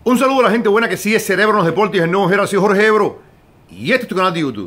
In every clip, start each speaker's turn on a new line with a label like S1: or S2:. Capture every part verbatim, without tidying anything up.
S1: Un saludo a la gente buena que sigue Cerebro en los Deportes, el nuevo Gerard, soy Jorge Ebro y este es tu canal de YouTube.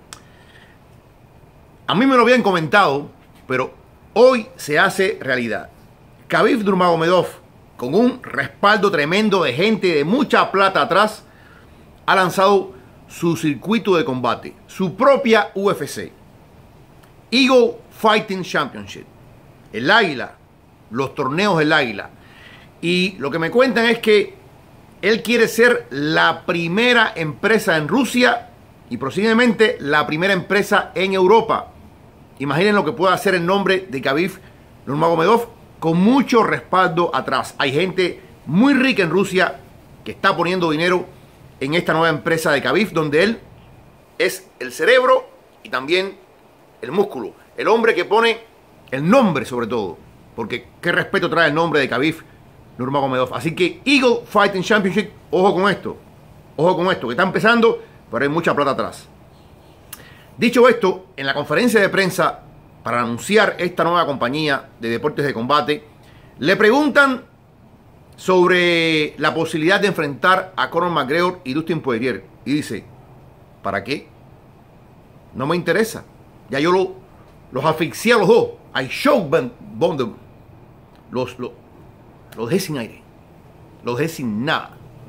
S1: A mí me lo habían comentado, pero hoy se hace realidad. Khabib Nurmagomedov, con un respaldo tremendo de gente de mucha plata atrás, ha lanzado su circuito de combate, su propia U F C, Eagle Fighting Championship, el Águila, los torneos del Águila. Y lo que me cuentan es que él quiere ser la primera empresa en Rusia y posiblemente la primera empresa en Europa. Imaginen lo que puede hacer el nombre de Khabib Nurmagomedov con mucho respaldo atrás. Hay gente muy rica en Rusia que está poniendo dinero en esta nueva empresa de Khabib, donde él es el cerebro y también el músculo. El hombre que pone el nombre sobre todo, porque qué respeto trae el nombre de Khabib Nurmagomedov. Así que Eagle Fighting Championship, ojo con esto, ojo con esto, que está empezando, pero hay mucha plata atrás. Dicho esto, en la conferencia de prensa para anunciar esta nueva compañía de deportes de combate, le preguntan sobre la posibilidad de enfrentar a Conor McGregor y Dustin Poirier. Y dice, ¿para qué? No me interesa. Ya yo lo, los asfixié a los dos. I choke bomb them. Los, los, los dejé sin aire. Los dejé sin nada.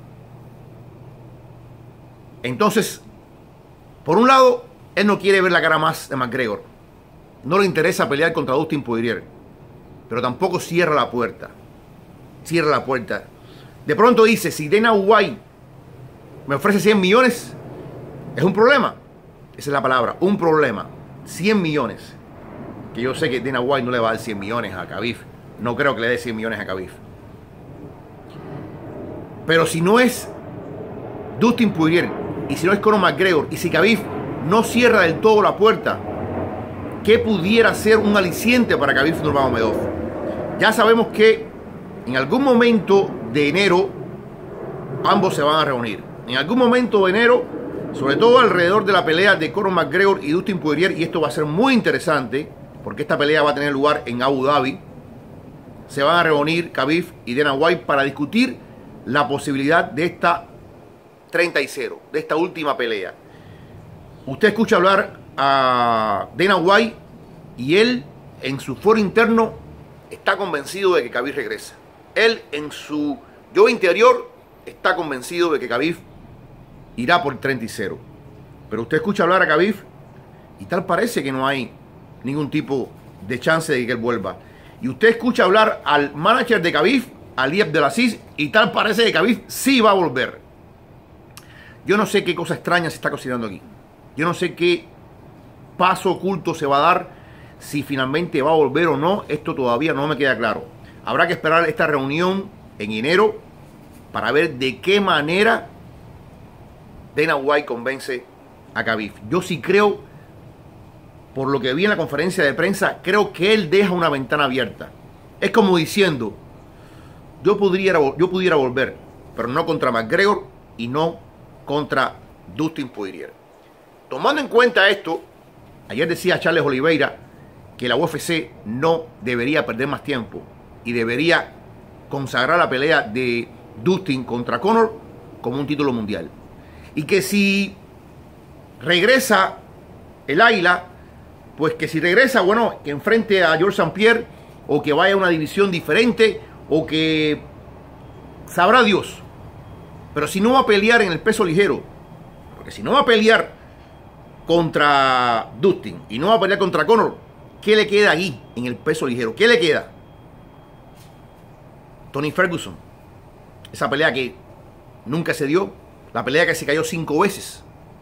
S1: Entonces, por un lado, él no quiere ver la cara más de McGregor. No le interesa pelear contra Dustin Poirier. Pero tampoco cierra la puerta. Cierra la puerta. De pronto dice, si Dana White me ofrece cien millones, es un problema. Esa es la palabra, un problema. cien millones. Que yo sé que Dana White no le va a dar cien millones a Khabib. No creo que le dé cien millones a Khabib. Pero si no es Dustin Poirier, y si no es Conor McGregor, y si Khabib no cierra del todo la puerta, ¿qué pudiera ser un aliciente para Khabib Nurmagomedov? Ya sabemos que en algún momento de enero ambos se van a reunir. En algún momento de enero, sobre todo alrededor de la pelea de Conor McGregor y Dustin Poirier, y esto va a ser muy interesante, porque esta pelea va a tener lugar en Abu Dhabi, se van a reunir Khabib y Dana White para discutir la posibilidad de esta treinta y cero, de esta última pelea. Usted escucha hablar a Dana White y él en su foro interno está convencido de que Khabib regresa. Él en su yo interior está convencido de que Khabib irá por treinta y cero. Pero usted escucha hablar a Khabib y tal parece que no hay ningún tipo de chance de que él vuelva. Y usted escucha hablar al manager de Khabib, Ali Abdelaziz, y tal parece que Khabib sí va a volver. Yo no sé qué cosa extraña se está cocinando aquí. Yo no sé qué paso oculto se va a dar, si finalmente va a volver o no. Esto todavía no me queda claro. Habrá que esperar esta reunión en enero para ver de qué manera Dana White convence a Khabib. Yo sí creo, por lo que vi en la conferencia de prensa, creo que él deja una ventana abierta. Es como diciendo, yo pudiera, yo pudiera volver, pero no contra McGregor y no contra Dustin Poirier. Tomando en cuenta esto, ayer decía Charles Oliveira que la U F C no debería perder más tiempo y debería consagrar la pelea de Dustin contra Conor como un título mundial. Y que si regresa el Águila, pues que si regresa, bueno, que enfrente a Georges St-Pierre o que vaya a una división diferente o que sabrá Dios. Pero si no va a pelear en el peso ligero, porque si no va a pelear contra Dustin y no va a pelear contra Conor, ¿qué le queda ahí en el peso ligero? ¿Qué le queda? Tony Ferguson, esa pelea que nunca se dio, la pelea que se cayó cinco veces.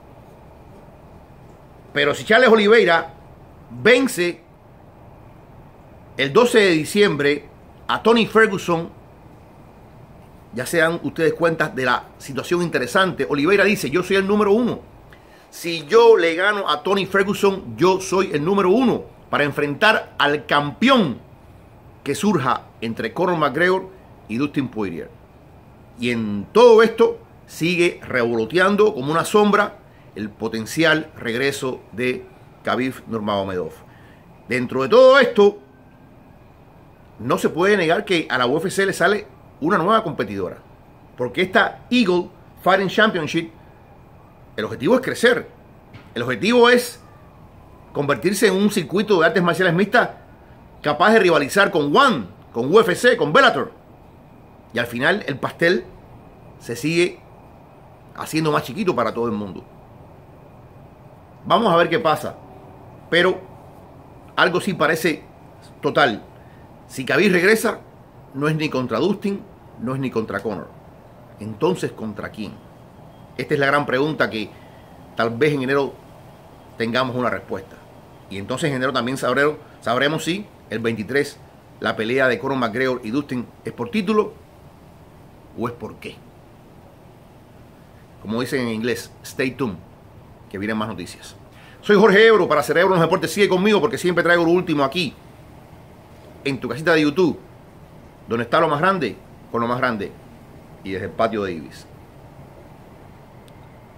S1: Pero si Charles Oliveira vence el doce de diciembre a Tony Ferguson, ya se dan ustedes cuenta de la situación interesante. Oliveira dice, yo soy el número uno. Si yo le gano a Tony Ferguson, yo soy el número uno para enfrentar al campeón que surja entre Conor McGregor y Dustin Poirier. Y en todo esto sigue revoloteando como una sombra el potencial regreso de Khabib Nurmagomedov. Dentro de todo esto, no se puede negar que a la U F C le sale una nueva competidora. Porque esta Eagle Fighting Championship, el objetivo es crecer. El objetivo es convertirse en un circuito de artes marciales mixtas capaz de rivalizar con ONE, con U F C, con Bellator. Y al final el pastel se sigue haciendo más chiquito para todo el mundo. Vamos a ver qué pasa. Pero algo sí parece total. Si Khabib regresa, no es ni contra Dustin, no es ni contra Conor. Entonces, ¿contra quién? Esta es la gran pregunta que tal vez en enero tengamos una respuesta. Y entonces en enero también sabremos, sabremos si el veintitrés la pelea de Conor McGregor y Dustin es por título o es por qué. Como dicen en inglés, stay tuned, que vienen más noticias. Soy Jorge Ebro para Cerebro en los Deportes. Sigue conmigo porque siempre traigo lo último aquí, en tu casita de YouTube, donde está lo más grande, con lo más grande, y desde el patio de Ibis.